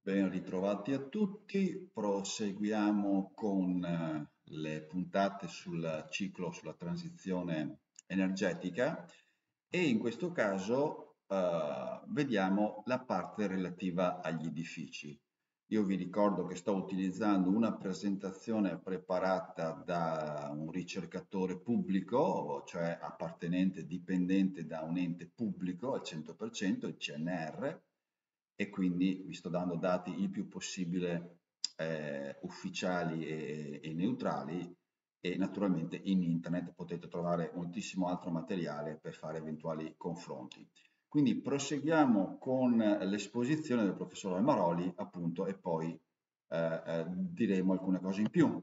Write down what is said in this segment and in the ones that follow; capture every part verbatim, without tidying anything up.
Ben ritrovati a tutti, proseguiamo con eh, le puntate sul ciclo sulla transizione energetica e in questo caso eh, vediamo la parte relativa agli edifici. Io vi ricordo che sto utilizzando una presentazione preparata da un ricercatore pubblico, cioè appartenente, dipendente da un ente pubblico al cento per cento, il C N R, e quindi vi sto dando dati il più possibile eh, ufficiali e, e neutrali, e naturalmente in internet potete trovare moltissimo altro materiale per fare eventuali confronti. Quindi proseguiamo con l'esposizione del professor Almaroli, appunto, e poi eh, eh, diremo alcune cose in più.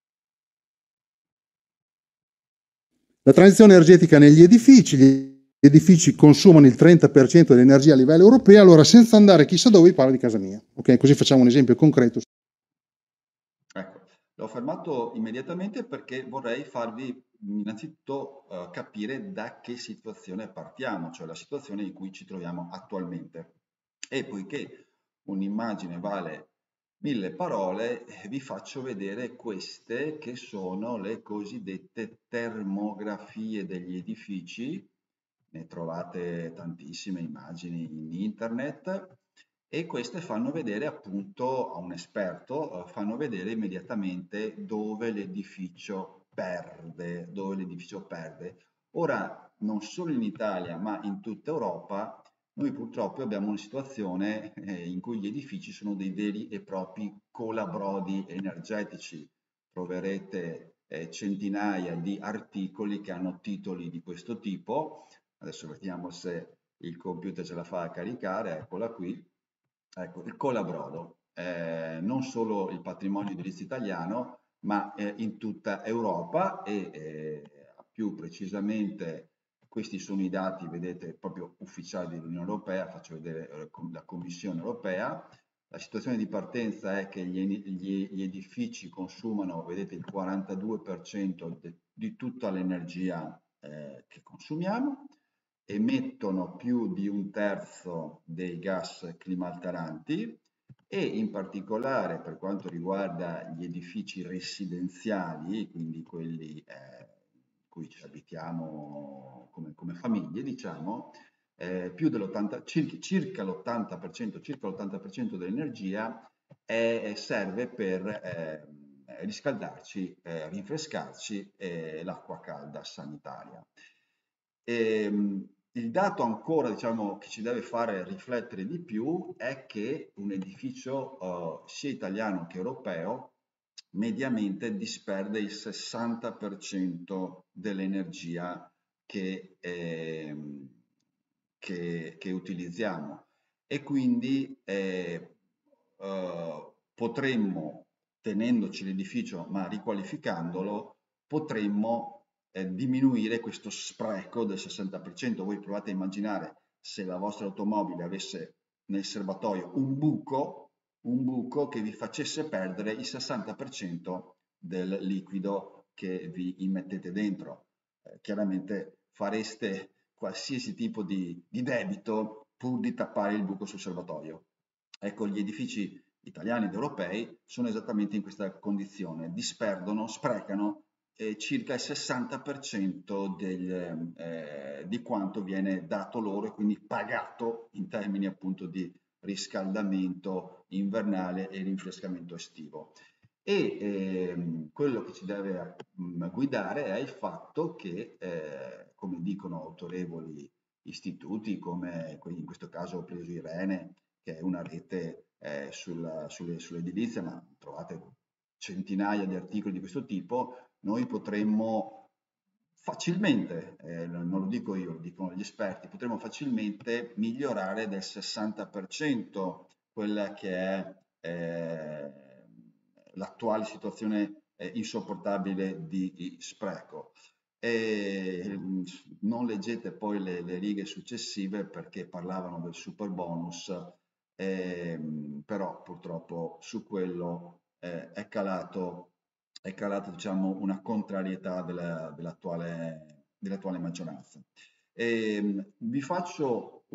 La transizione energetica negli edifici, gli edifici consumano il trenta per cento dell'energia a livello europeo, allora senza andare chissà dove vi parlo di casa mia, ok? Così facciamo un esempio concreto. Ecco, l'ho fermato immediatamente perché vorrei farvi innanzitutto eh, capire da che situazione partiamo, cioè la situazione in cui ci troviamo attualmente. E poiché un'immagine vale mille parole, eh, vi faccio vedere queste che sono le cosiddette termografie degli edifici. Ne trovate tantissime immagini in internet e queste fanno vedere appunto a un esperto, eh, fanno vedere immediatamente dove l'edificio perde, dove l'edificio perde. Ora, non solo in Italia, ma in tutta Europa, noi purtroppo abbiamo una situazione eh, in cui gli edifici sono dei veri e propri colabrodi energetici. Troverete eh, centinaia di articoli che hanno titoli di questo tipo. Adesso vediamo se il computer ce la fa a caricare, eccola qui. Ecco, il colabrodo, eh, non solo il patrimonio edilizio italiano, ma eh, in tutta Europa e eh, più precisamente questi sono i dati, vedete, proprio ufficiali dell'Unione Europea, faccio vedere eh, la Commissione Europea. La situazione di partenza è che gli, gli, gli edifici consumano, vedete, il quarantadue per cento de, di tutta l'energia eh, che consumiamo, emettono più di un terzo dei gas climalteranti e in particolare per quanto riguarda gli edifici residenziali, quindi quelli eh, in cui ci abitiamo come, come famiglie, diciamo, eh, più dell'ottanta, circa, circa l'ottanta per cento, circa l'ottanta per cento dell'energia è, serve per eh, riscaldarci, eh, rinfrescarci eh, l'acqua calda sanitaria. E, il dato ancora, diciamo, che ci deve fare riflettere di più è che un edificio uh, sia italiano che europeo mediamente disperde il sessanta per cento dell'energia che, eh, che, che utilizziamo e quindi eh, uh, potremmo, tenendoci l'edificio ma riqualificandolo, potremmo eh, diminuire questo spreco del sessanta per cento. Voi provate a immaginare se la vostra automobile avesse nel serbatoio un buco, un buco che vi facesse perdere il sessanta per cento del liquido che vi immettete dentro. Eh, chiaramente fareste qualsiasi tipo di, di debito pur di tappare il buco sul serbatoio. Ecco, gli edifici italiani ed europei sono esattamente in questa condizione, disperdono, sprecano eh, circa il sessanta per cento del, eh, di quanto viene dato loro e quindi pagato in termini appunto di riscaldamento invernale e rinfrescamento estivo. E ehm, quello che ci deve mh, guidare è il fatto che, eh, come dicono autorevoli istituti, come in questo caso ho preso Irene, che è una rete eh, sulla, sulle, sull'edilizia, ma trovate centinaia di articoli di questo tipo, noi potremmo facilmente, eh, non lo dico io, lo dicono gli esperti, potremmo facilmente migliorare del sessanta per cento quella che è eh, l'attuale situazione eh, insopportabile di, di spreco. E non leggete poi le, le righe successive perché parlavano del super bonus, eh, però purtroppo su quello eh, è calato, è calato diciamo, una contrarietà della, dell'attuale, dell'attuale maggioranza. E, vi faccio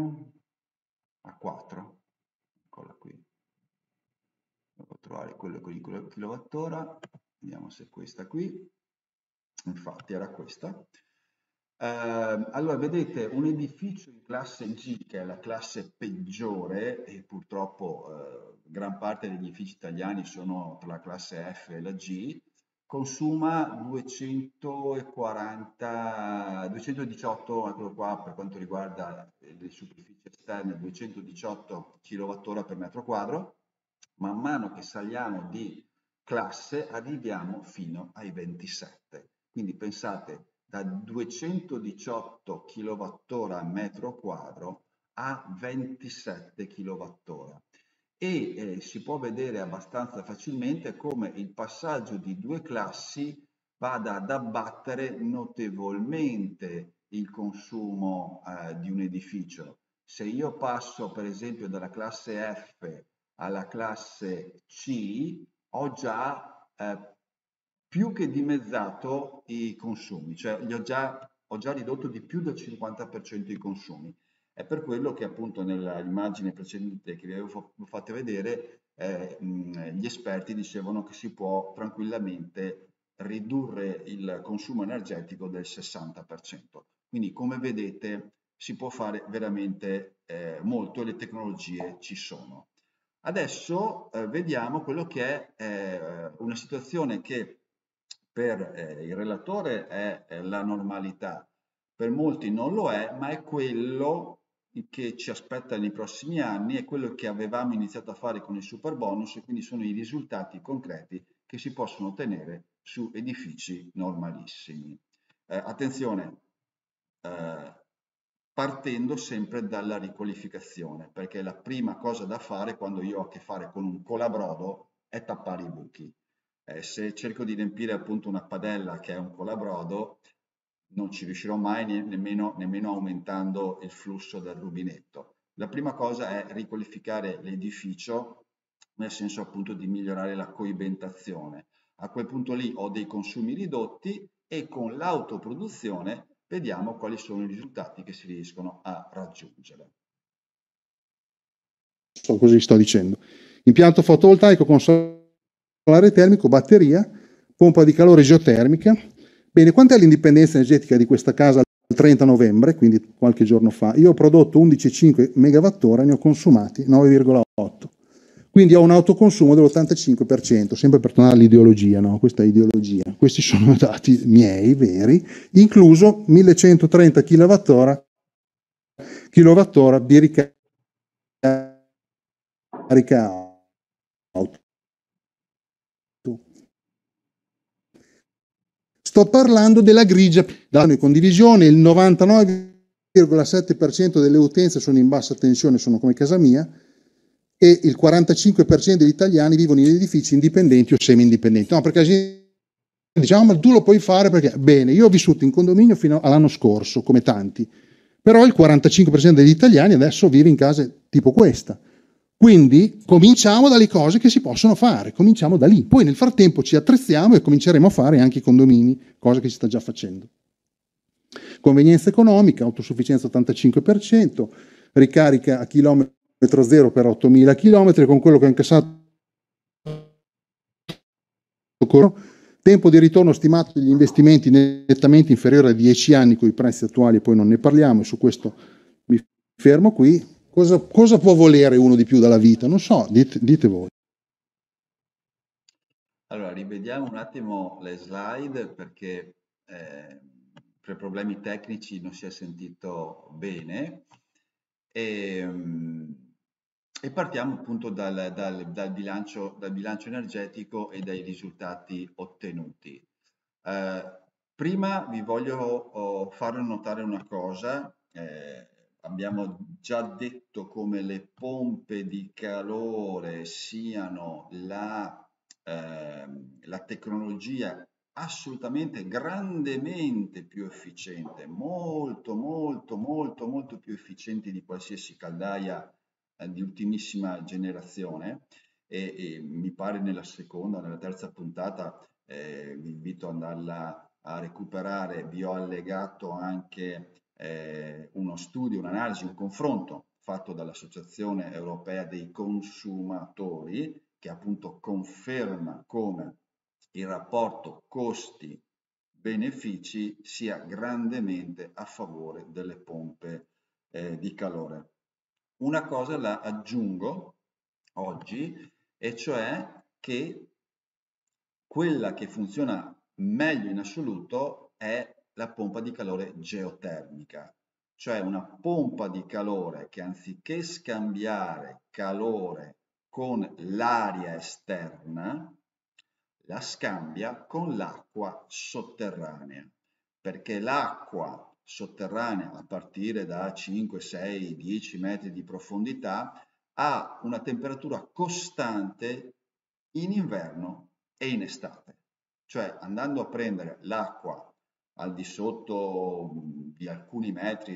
vediamo, a quattro, eccola qui, devo trovare quello con il kilowattora, vediamo se è questa qui, infatti era questa. Eh, allora, vedete, un edificio in classe G, che è la classe peggiore, e purtroppo eh, gran parte degli edifici italiani sono tra la classe F e la G, consuma duecentoquaranta, duecentodiciotto, eccolo qua, per quanto riguarda le superfici esterne, duecentodiciotto kilowattora per metro quadro. Man mano che saliamo di classe arriviamo fino ai ventisette. Quindi pensate, da duecentodiciotto kilowattora a metro quadro a ventisette kilowattora. E eh, si può vedere abbastanza facilmente come il passaggio di due classi vada ad abbattere notevolmente il consumo eh, di un edificio. Se io passo per esempio dalla classe F alla classe C, ho già eh, più che dimezzato i consumi, cioè li ho già, ho già ridotto di più del cinquanta per cento i consumi. È per quello che appunto nell'immagine precedente che vi avevo fatto vedere eh, mh, gli esperti dicevano che si può tranquillamente ridurre il consumo energetico del sessanta per cento. Quindi come vedete si può fare veramente eh, molto e le tecnologie ci sono. Adesso eh, vediamo quello che è eh, una situazione che per eh, il relatore è, è la normalità, per molti non lo è, ma è quello che ci aspetta nei prossimi anni, è quello che avevamo iniziato a fare con il super bonus e quindi sono i risultati concreti che si possono ottenere su edifici normalissimi. Eh, attenzione, eh, partendo sempre dalla riqualificazione, perché la prima cosa da fare quando io ho a che fare con un colabrodo è tappare i buchi. Eh, se cerco di riempire appunto una padella che è un colabrodo, non ci riuscirò mai ne nemmeno, nemmeno aumentando il flusso del rubinetto. La prima cosa è riqualificare l'edificio, nel senso appunto di migliorare la coibentazione. A quel punto lì ho dei consumi ridotti e con l'autoproduzione vediamo quali sono i risultati che si riescono a raggiungere. So, così sto dicendo. Impianto fotovoltaico con solare termico, batteria, pompa di calore geotermica. Bene, quant'è l'indipendenza energetica di questa casa il trenta novembre, quindi qualche giorno fa? Io ho prodotto undici virgola cinque megawattora, ne ho consumati nove virgola otto. Quindi ho un autoconsumo dell'ottantacinque per cento, sempre per tornare all'ideologia, no? Questa è ideologia. Questi sono dati miei, veri, incluso millecentotrenta kilowattora, kilowattora di ricarica auto. Sto parlando della grigia, da condivisione, il novantanove virgola sette per cento delle utenze sono in bassa tensione, sono come casa mia, e il quarantacinque per cento degli italiani vivono in edifici indipendenti o semi-indipendenti. No, perché diciamo, ma tu lo puoi fare perché, bene, io ho vissuto in condominio fino all'anno scorso, come tanti, però il quarantacinque per cento degli italiani adesso vive in case tipo questa. Quindi cominciamo dalle cose che si possono fare, cominciamo da lì. Poi nel frattempo ci attrezziamo e cominceremo a fare anche i condomini, cosa che si sta già facendo. Convenienza economica, autosufficienza ottantacinque per cento, ricarica a chilometro zero per ottomila chilometri, con quello che ho incassato. Tempo di ritorno stimato degli investimenti nettamente inferiore a dieci anni con i prezzi attuali, poi non ne parliamo, su questo mi fermo qui. Cosa, cosa può volere uno di più dalla vita? Non so, dite, dite voi. Allora, rivediamo un attimo le slide perché eh, per problemi tecnici non si è sentito bene. E, e partiamo appunto dal, dal- dal bilancio, dal bilancio energetico e dai risultati ottenuti. Eh, prima vi voglio oh, fare notare una cosa. eh, abbiamo già detto come le pompe di calore siano la, ehm, la tecnologia assolutamente grandemente più efficiente, molto, molto, molto, molto più efficiente di qualsiasi caldaia eh, di ultimissima generazione. E, e mi pare nella seconda, nella terza puntata, eh, vi invito ad andarla a recuperare, vi ho allegato anche eh, uno studio, un'analisi, un confronto fatto dall'Associazione Europea dei Consumatori, che appunto conferma come il rapporto costi-benefici sia grandemente a favore delle pompe eh, di calore. Una cosa la aggiungo oggi, e cioè che quella che funziona meglio in assoluto è la pompa di calore geotermica, cioè una pompa di calore che anziché scambiare calore con l'aria esterna, la scambia con l'acqua sotterranea, perché l'acqua sotterranea a partire da cinque, sei, dieci metri di profondità ha una temperatura costante in inverno e in estate. Cioè andando a prendere l'acqua al di sotto di alcuni metri,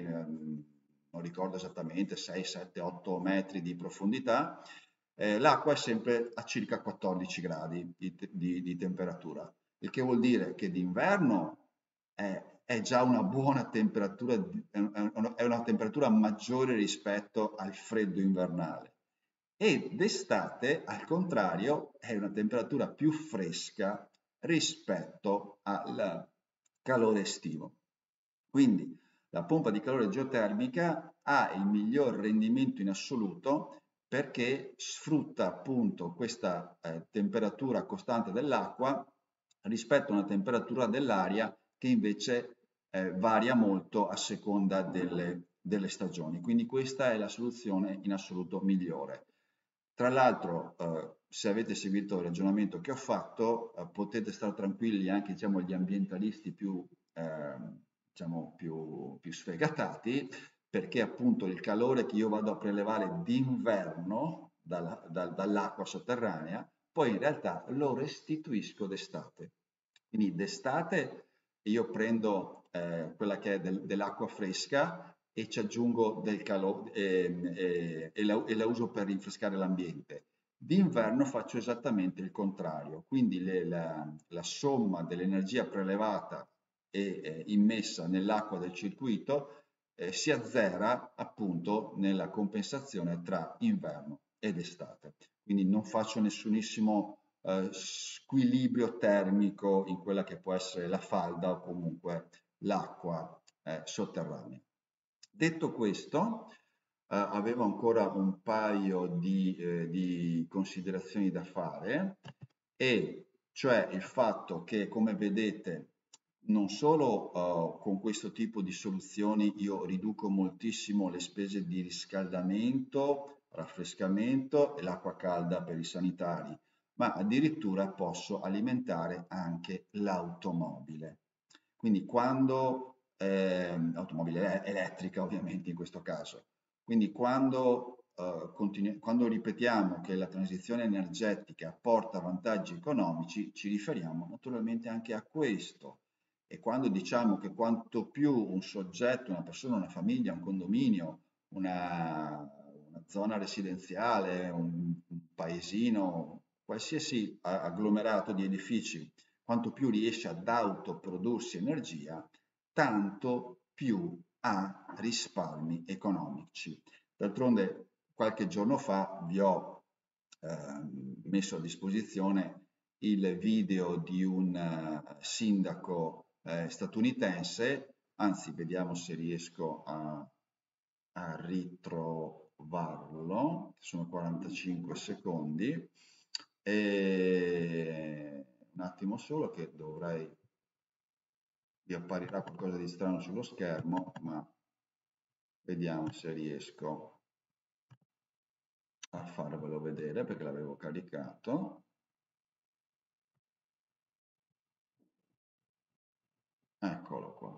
non ricordo esattamente, sei, sette, otto metri di profondità, eh, l'acqua è sempre a circa quattordici gradi di, di, di temperatura, il che vuol dire che d'inverno è, è già una buona temperatura, è una, è una temperatura maggiore rispetto al freddo invernale. E d'estate, al contrario, è una temperatura più fresca rispetto al calore estivo. Quindi la pompa di calore geotermica ha il miglior rendimento in assoluto perché sfrutta appunto questa eh, temperatura costante dell'acqua rispetto a una temperatura dell'aria che invece eh, varia molto a seconda delle, delle stagioni. Quindi questa è la soluzione in assoluto migliore. Tra l'altro, eh, se avete seguito il ragionamento che ho fatto, eh, potete stare tranquilli anche diciamo, gli ambientalisti più, eh, diciamo, più, più sfegatati, perché appunto il calore che io vado a prelevare d'inverno dalla, da, dall'acqua sotterranea, poi in realtà lo restituisco d'estate. Quindi d'estate io prendo eh, quella che è del, dell'acqua fresca e ci aggiungo del calore e, e, e, la, e la uso per rinfrescare l'ambiente. D'inverno faccio esattamente il contrario, quindi le, la, la somma dell'energia prelevata e eh, immessa nell'acqua del circuito eh, si azzera appunto nella compensazione tra inverno ed estate. Quindi non faccio nessunissimo eh, squilibrio termico in quella che può essere la falda o comunque l'acqua eh, sotterranea. Detto questo, eh, avevo ancora un paio di, eh, di considerazioni da fare, e cioè il fatto che, come vedete, non solo uh, con questo tipo di soluzioni io riduco moltissimo le spese di riscaldamento, raffrescamento e l'acqua calda per i sanitari, ma addirittura posso alimentare anche l'automobile. Quindi quando, eh, automobile elettrica ovviamente in questo caso, quindi quando, eh, continu- quando ripetiamo che la transizione energetica porta vantaggi economici, ci riferiamo naturalmente anche a questo. E quando diciamo che quanto più un soggetto, una persona, una famiglia, un condominio, una, una zona residenziale, un, un paesino, qualsiasi agglomerato di edifici, quanto più riesce ad autoprodursi energia, tanto più ha risparmi economici. D'altronde qualche giorno fa vi ho eh, messo a disposizione il video di un uh, sindaco eh, statunitense, anzi vediamo se riesco a, a ritrovarlo, sono quarantacinque secondi, e un attimo solo che dovrei, vi apparirà qualcosa di strano sullo schermo, ma vediamo se riesco a farvelo vedere perché l'avevo caricato. Eccolo qua.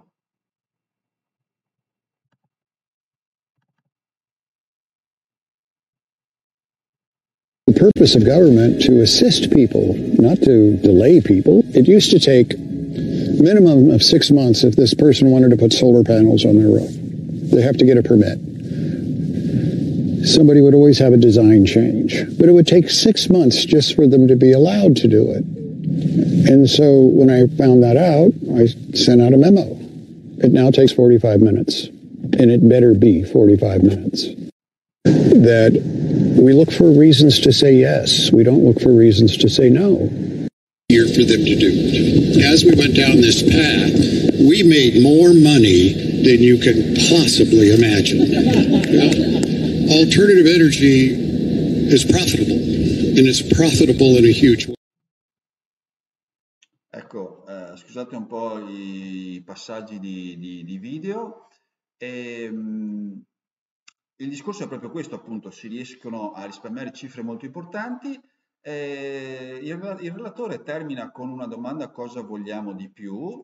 The purpose of government to assist people, not to delay people. It used to take minimum of six months if this person wanted to put solar panels on their roof. They have to get a permit. Somebody would always have a design change, but it would take six months just for them to be allowed to do it. And so when I found that out, I sent out a memo. It now takes forty-five minutes, and it better be forty-five minutes. That we look for reasons to say yes. We don't look for reasons to say no. Here for them to do it. As we went down this path, we made more money than you can possibly imagine. Yeah. Alternative energy is profitable, and it's profitable in a huge way. Ecco, eh, scusate un po' i passaggi di, di, di video. E, mh, il discorso è proprio questo, appunto, si riescono a risparmiare cifre molto importanti. Eh, il, il relatore termina con una domanda: cosa vogliamo di più?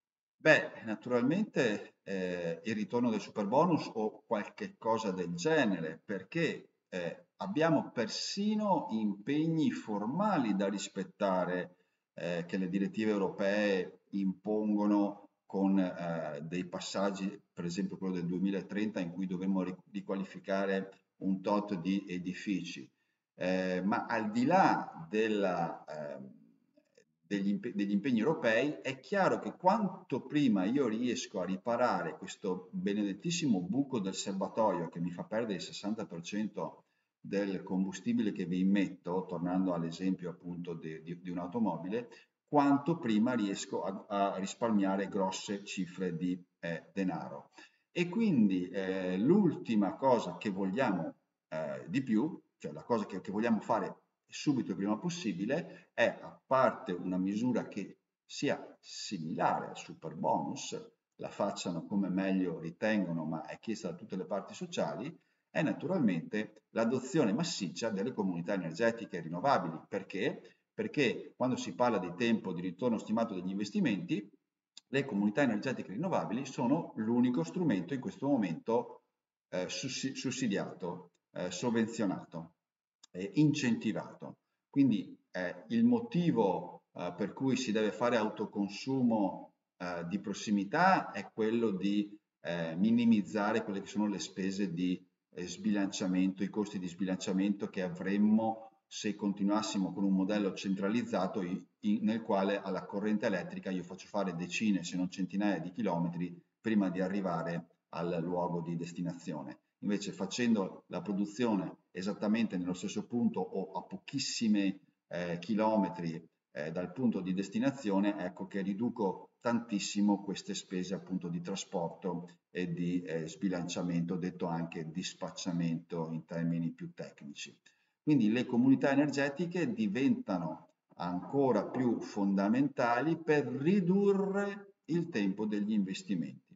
Beh, naturalmente eh, il ritorno del superbonus o qualche cosa del genere, perché eh, abbiamo persino impegni formali da rispettare eh, che le direttive europee impongono con eh, dei passaggi, per esempio quello del duemilatrenta in cui dovremmo riqualificare un tot di edifici. Eh, ma al di là della, eh, degli, imp- degli impegni europei, è chiaro che quanto prima io riesco a riparare questo benedettissimo buco del serbatoio che mi fa perdere il sessanta per cento del combustibile che vi immetto, tornando all'esempio appunto di, di, di un'automobile, quanto prima riesco a, a risparmiare grosse cifre di eh, denaro. E quindi eh, l'ultima cosa che vogliamo eh, di più, cioè la cosa che, che vogliamo fare subito il prima possibile, è, a parte una misura che sia similare al super bonus, la facciano come meglio ritengono, ma è chiesta da tutte le parti sociali, è naturalmente l'adozione massiccia delle comunità energetiche rinnovabili. Perché? Perché quando si parla di tempo di ritorno stimato degli investimenti, le comunità energetiche rinnovabili sono l'unico strumento in questo momento eh, sussidiato, eh, sovvenzionato, eh, incentivato. Quindi eh, il motivo eh, per cui si deve fare autoconsumo eh, di prossimità è quello di eh, minimizzare quelle che sono le spese di eh, sbilanciamento, i costi di sbilanciamento che avremmo se continuassimo con un modello centralizzato in, in, nel quale alla corrente elettrica io faccio fare decine se non centinaia di chilometri prima di arrivare al luogo di destinazione. Invece facendo la produzione esattamente nello stesso punto o a pochissimi eh, chilometri eh, dal punto di destinazione, ecco che riduco tantissimo queste spese appunto di trasporto e di eh, sbilanciamento, detto anche dispacciamento in termini più tecnici. Quindi le comunità energetiche diventano ancora più fondamentali per ridurre il tempo degli investimenti.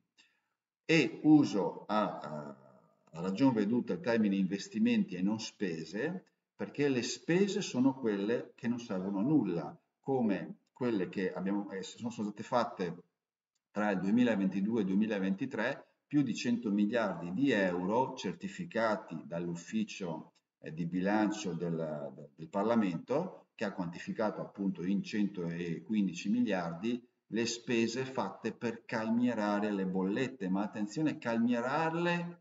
E uso a, a ragion veduta il termine investimenti e non spese, perché le spese sono quelle che non servono a nulla, come quelle che abbiamo, eh, sono state fatte tra il duemilaventidue e il duemilaventitré, più di cento miliardi di euro certificati dall'ufficio eh, di bilancio del, del Parlamento, che ha quantificato appunto in centoquindici miliardi le spese fatte per calmierare le bollette, ma attenzione, calmierarle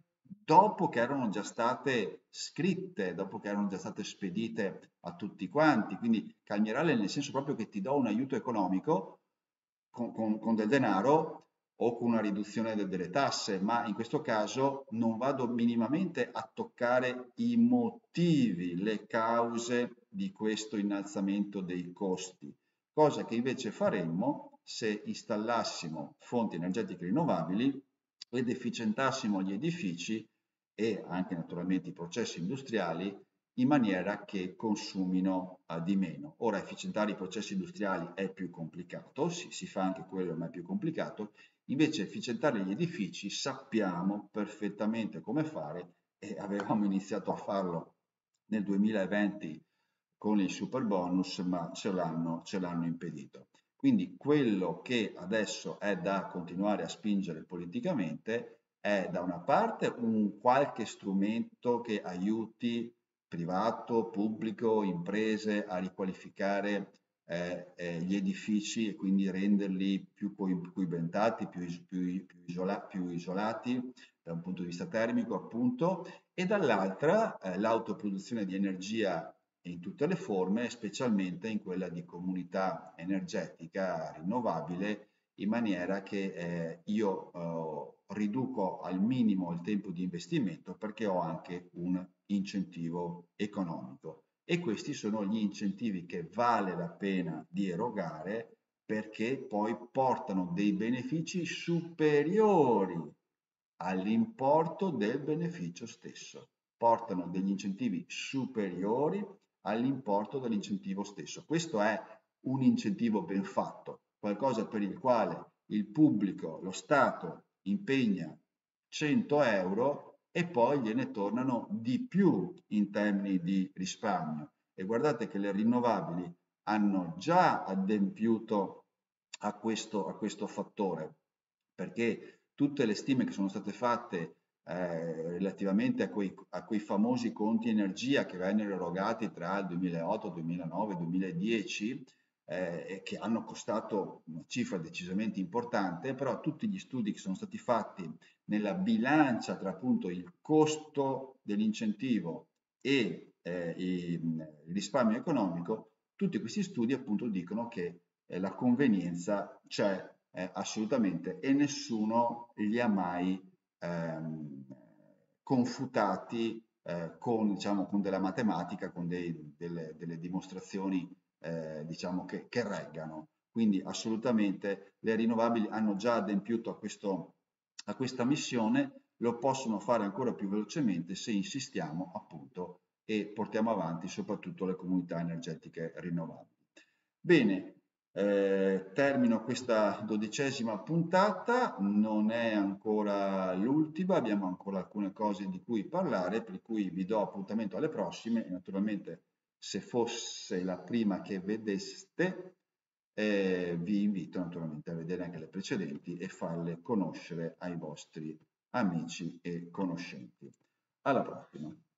dopo che erano già state scritte, dopo che erano già state spedite a tutti quanti, quindi calmierarle nel senso proprio che ti do un aiuto economico con, con- con del denaro o con una riduzione de- delle tasse, ma in questo caso non vado minimamente a toccare i motivi, le cause di questo innalzamento dei costi, cosa che invece faremmo se installassimo fonti energetiche rinnovabili ed efficientassimo gli edifici e anche naturalmente i processi industriali in maniera che consumino uh, di meno. Ora, efficientare i processi industriali è più complicato, si, si fa anche quello, ma è più complicato. Invece, efficientare gli edifici sappiamo perfettamente come fare e avevamo iniziato a farlo nel duemilaventi con il super bonus, ma ce l'hanno, ce l'hanno impedito. Quindi quello che adesso è da continuare a spingere politicamente è da una parte un qualche strumento che aiuti privato, pubblico, imprese a riqualificare eh, eh, gli edifici e quindi renderli più coibentati, più, più, più, isola, più isolati da un punto di vista termico, appunto, e dall'altra eh, l'autoproduzione di energia in tutte le forme, specialmente in quella di comunità energetica rinnovabile, in maniera che eh, io eh, riduco al minimo il tempo di investimento perché ho anche un incentivo economico. E questi sono gli incentivi che vale la pena di erogare perché poi portano dei benefici superiori all'importo del beneficio stesso. Portano degli incentivi superiori all'importo dell'incentivo stesso. Questo è un incentivo ben fatto, qualcosa per il quale il pubblico, lo Stato, impegna cento euro e poi gliene tornano di più in termini di risparmio. E guardate che le rinnovabili hanno già adempiuto a questo, a questo fattore, perché tutte le stime che sono state fatte eh, relativamente a quei, a quei famosi conti energia che vennero erogati tra il duemilaotto, duemilanove, duemiladieci, eh, che hanno costato una cifra decisamente importante, però tutti gli studi che sono stati fatti nella bilancia tra appunto il costo dell'incentivo e eh, il risparmio economico, tutti questi studi appunto dicono che eh, la convenienza c'è eh, assolutamente e nessuno li ha mai ehm, confutati eh, con, diciamo, con della matematica, con dei, delle, delle dimostrazioni eh, diciamo che, che reggano. Quindi assolutamente le rinnovabili hanno già adempiuto a, questo, a questa missione, lo possono fare ancora più velocemente se insistiamo appunto e portiamo avanti soprattutto le comunità energetiche rinnovabili. Bene, eh, termino questa dodicesima puntata, non è ancora l'ultima, abbiamo ancora alcune cose di cui parlare, per cui vi do appuntamento alle prossime e naturalmente se fosse la prima che vedeste eh, vi invito naturalmente a vedere anche le precedenti e farle conoscere ai vostri amici e conoscenti. Alla prossima!